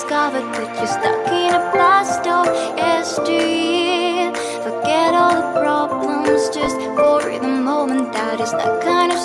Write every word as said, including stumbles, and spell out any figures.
discovered that you're stuck in a past of yesteryear. Forget all the problems just for the moment. That is the kind of